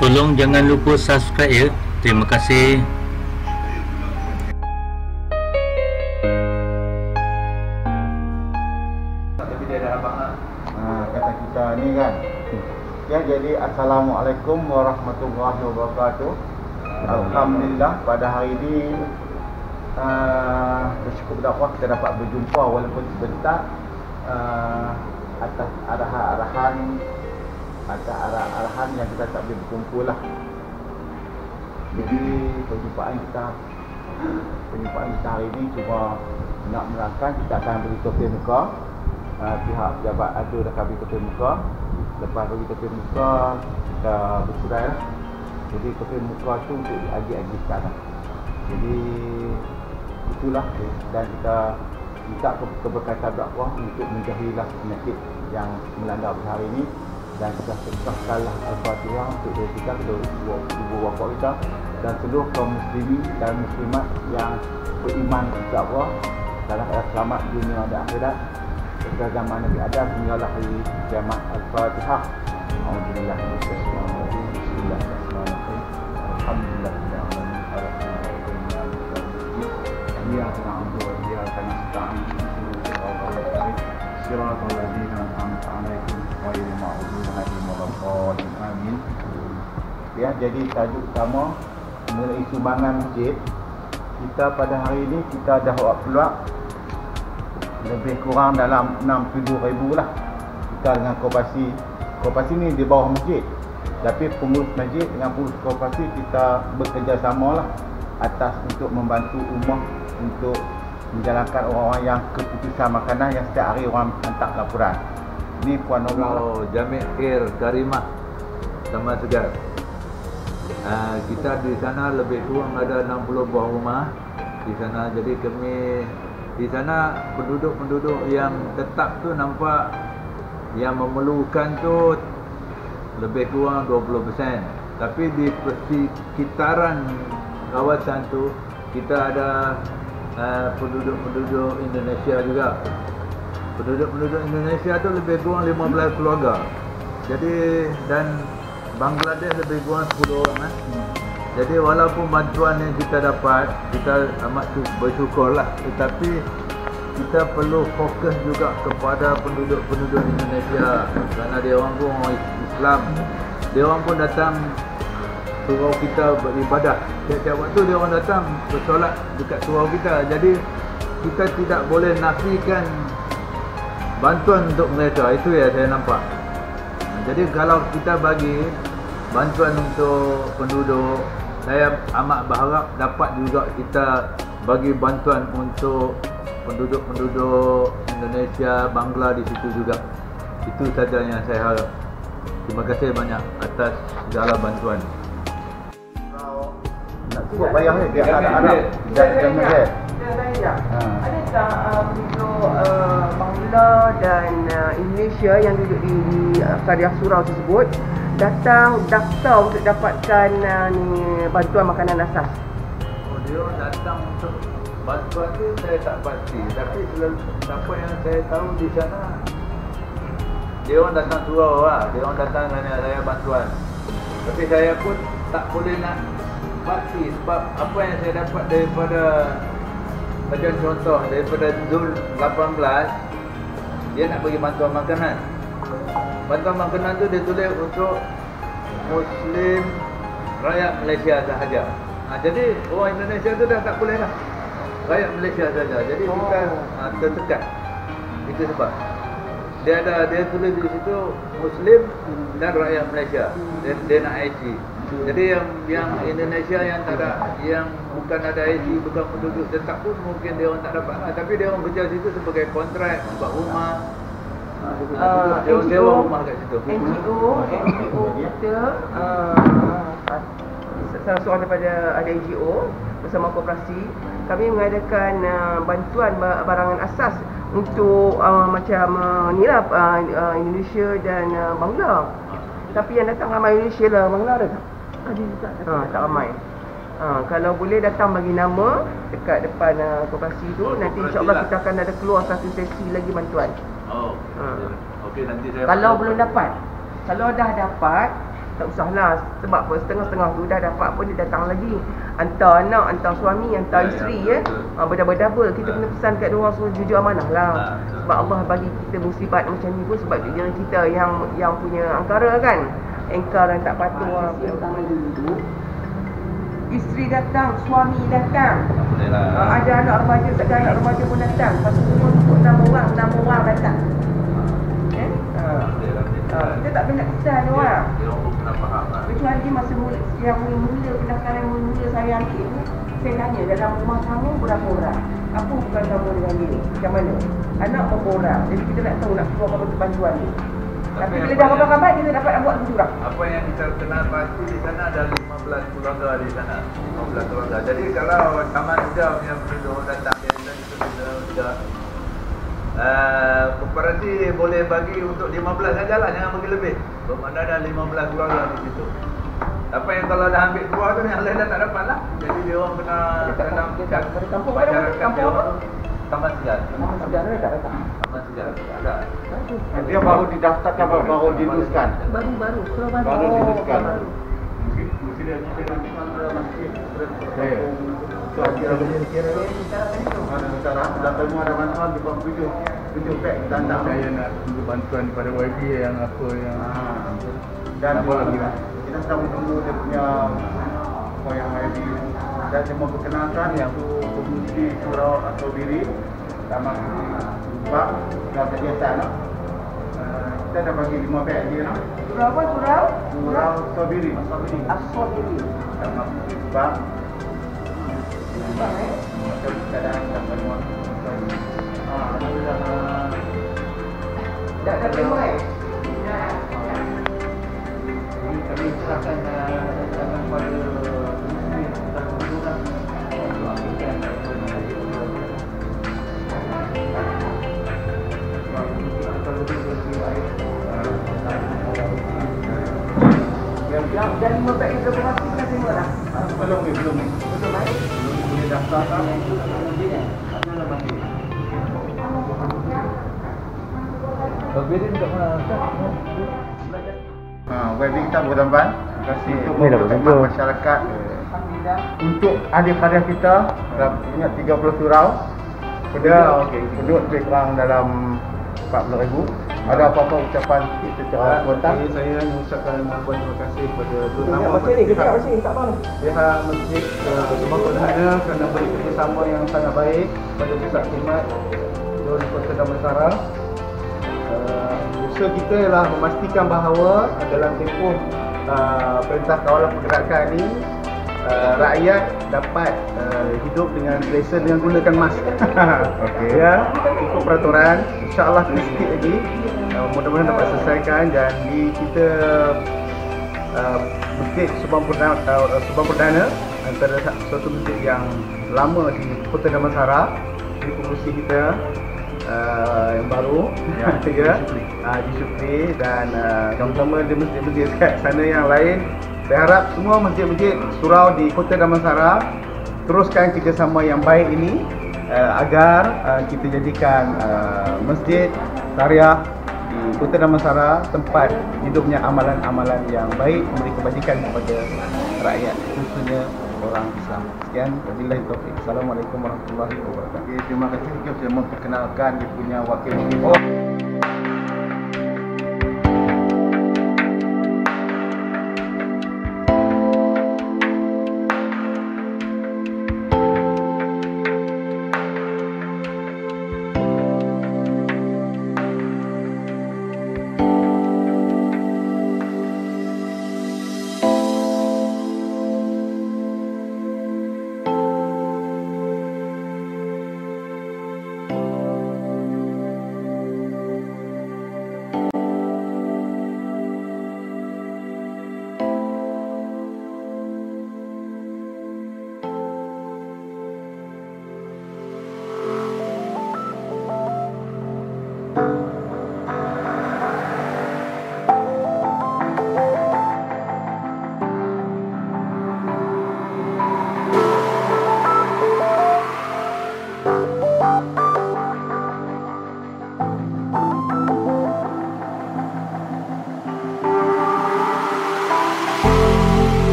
Tolong jangan lupa subscribe ya. Terima kasih. Tapi dia dah abang kata kita ni kan. Ya, jadi Assalamualaikum warahmatullahi wabarakatuh. Alhamdulillah pada hari ini bersyukur kepada Allah kita dapat berjumpa walaupun sebentar atas arahan yang kita tak boleh berkumpul lah. Jadi perjumpaan kita hari ini cuma nak menerangkan kita akan beri topik muka. Pihak pejabat ada dah beri topik muka. Lepas beri topik muka kita bersurai lah. Jadi topik muka tu untuk diagi-agi sekarang. Jadi itulah, dan kita minta keberkatan Allah untuk menjauhilah penyakit yang melanda pada hari ini, dan kita serahkanlah Al-Fatihah untuk diri kita, kedua ibu bapa kita dan seluruh kaum muslimin dan muslimat yang beriman kepada Allah dalam keadaan selamat dunia dan akhirat pada zaman Nabi Adam hinggalah hari kiamat. Al-Fatihah. Alhamdulillah. Bismillahirrahmanirrahim. Alhamdulillah. إياك نعبد وإياك نستعين صراط الذين أنعمت عليهم غير المغضوب عليهم ولا الضالين آمين. Ya, jadi tajuk utama mengenai sumbangan masjid kita pada hari ini, kita dah buat peluang lebih kurang dalam 60,000 lah kita dengan koperasi ni di bawah masjid, tapi pengurus masjid dengan pengurus koperasi kita bekerjasama lah atas untuk membantu ummah untuk menjalankan orang-orang yang keputusan makanan yang setiap hari orang hantar laporan. Ni Puan Nurul Jami' Khair Karimah Taman Segar. Kita di sana lebih kurang ada 60 buah rumah di sana. Jadi kami di sana penduduk-penduduk yang tetap tu nampak yang memerlukan tu lebih kurang 20%. Tapi di sekitaran kawasan tu kita ada penduduk-penduduk Indonesia juga. Penduduk-penduduk Indonesia tu lebih kurang 15 keluarga. Jadi dan Bangladesh lebih kurang 10 orang. Jadi walaupun bantuan yang kita dapat, kita amat bersyukurlah, tetapi kita perlu fokus juga kepada penduduk-penduduk Indonesia, kerana dia orang pun orang Islam. Dia orang pun datang surau kita beribadah. Setiap waktu dia orang datang bersolat dekat surau kita. Jadi kita tidak boleh nafikan bantuan untuk mereka. Itu ya saya nampak. Jadi kalau kita bagi bantuan untuk penduduk, saya amat berharap dapat juga kita bagi bantuan untuk penduduk-penduduk Indonesia, Bangla di situ juga. Itu saja yang saya harap. Terima kasih banyak atas segala bantuan. Nak cukup bayar ni biar anak-anak dan muda. Adakah penduduk Bangla dan Indonesia yang duduk di Karya Surau tersebut datang daftar untuk dapatkan bantuan makanan asas? Oh, dia datang untuk bantuan tu saya tak pasti, tapi siapa yang saya tahu di sana dia orang datang surau lah, dia orang datang tanya saya bantuan. Tapi saya pun tak boleh nak pasti sebab apa yang saya dapat daripada macam contoh daripada Zul 18, dia nak bagi bantuan makanan. Bantuan makanan tu dia tulis untuk Muslim rakyat Malaysia sahaja. Jadi orang Indonesia tu dah tak boleh lah, rakyat Malaysia saja. Jadi kita tertekan. Itu sebab dia tulis di situ Muslim dan rakyat Malaysia. Dia nak IC. Jadi yang Indonesia yang tak ada, yang bukan ada IC, bukan penduduk tetap pun mungkin dia orang tak dapat lah. Tapi dia orang kerja situ sebagai kontrak, buat rumah. Dia orang sewa rumah kat situ. NGO kita salah seorang daripada ada NGO bersama koperasi, kami mengadakan bantuan barangan asas untuk macam ni lah Indonesia dan Bangla. Tapi yang datang ramai Indonesia lah, Bangla ada tak? Ada juga. Tak ramai. Kalau boleh datang bagi nama dekat depan koperasi tu, nanti insya-Allah kita akan ada keluar satu sesi lagi bantuan. Oh. Okey, nanti saya kalau belum dapat, kalau dah dapat tak usahlah. Sebab apa, setengah-setengah tu dah dapat pun dia datang lagi. Hantar anak, hantar suami, hantar isteri berdouble-double. Kita kena pesan kat diorang suruh jujur amanah lah. Sebab Allah bagi kita musibat macam ni pun sebab jangan kita yang punya angkara kan. Engkar dan tak patuh lah. Isteri datang, suami datang. Ada anak remaja, ada anak remaja pun datang. Lepas tu semua cukup 6 orang datang. Kita tak boleh nak pesan orang. Kecuali masa yang mula pendaftaran mula saya ambil ni, saya tanya dalam rumah kamu berapa orang? Apa bukan kamu dengan dia? Macam mana? Anak berapa orang? Jadi kita nak tahu nak keluar apa bantuan ni. Tapi bila dah rapat-rapat kita dapat buat curang. Apa yang kita kenal pasti di sana ada 15 keluarga di sana. 15 keluarga. Jadi kalau Taman Hijau yang penduduk datang dia sudah koperasi boleh bagi untuk 15 saja lah, jangan bagi lebih. Bermakna ada 15 keluarga di situ. Apa yang kalau dah ambil keluar tu yang lain dah tak dapat lah. Jadi dia orang kena kampung apa? Taman Segar. Taman Segar ada tak datang? Taman Segar ada. Dia baru didaftarkan, baru diluluskan. Baru. Baru diluluskan. Mesti dia Kira-kira dah temu ada bantuan di bawah 7 pack tanda. Saya nak tunggu bantuan daripada YB yang apa yang dan kita sedang menunggu dia punya apa yang YB dan dia memperkenalkan yang tu komuniti surau atau diri Taman Sebab dah biasa nak. Kita dah bagi 5 pack dia nak. Surau apa? Surau Sobiri. Asal-diri. Taman Sebab keadaan tak semua. Dah terima Ini kami silakan datang pada muslim dan kunjungan untuk akhiran dan 5 beg itu berapa kita terima dah? Belum boleh daftarkan Berbirin kat mana? wedding kita berdepan. Terima kasih untuk memperkenalkan masyarakat untuk ahli karya kita punya 30 surau. Penduduk lebih kurang dalam 40,000. Ada apa-apa ucapan secara spontan? Saya mengucapkan terima kasih kepada Terutama pihak masjid bersama Perdana kerana beri kerjasama yang sangat baik pada pusat khidmat di Kota Damansara. Usaha kita ialah memastikan bahawa dalam tempoh perintah kawalan pergerakan ini rakyat dapat hidup dengan selesa dengan gunakan mask. Ya, ikut peraturan. InsyaAllah sikit lagi mudah-mudahan dapat selesaikan dan kita masjid Subang Perdana antara suatu masjid yang lama di Kota Damansara. Ini pengurusi kita yang baru di Syukri dan sama-sama di masjid-masjid kat sana yang lain. Saya harap semua masjid-masjid surau di Kota Damansara teruskan kerjasama yang baik ini agar kita jadikan masjid Tariah di Kota Damansara tempat hidupnya amalan-amalan yang baik, memberi kebajikan kepada rakyat, khususnya orang Islam. Sekian, wabillahi taufiq. Assalamualaikum warahmatullahi wabarakatuh. Terima kasih. Saya memperkenalkan dia punya wakil